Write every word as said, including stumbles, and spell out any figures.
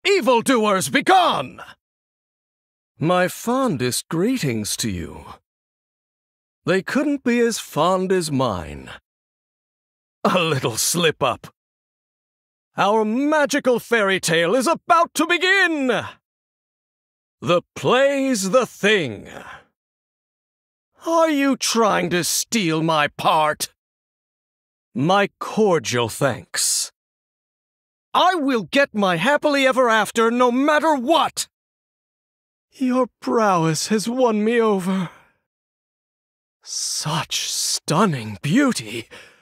Evildoers, begone! My fondest greetings to you. They couldn't be as fond as mine. A little slip-up. Our magical fairy tale is about to begin! The play's the thing. Are you trying to steal my part? My cordial thanks. I will get my happily ever after no matter what! Your prowess has won me over. Such stunning beauty!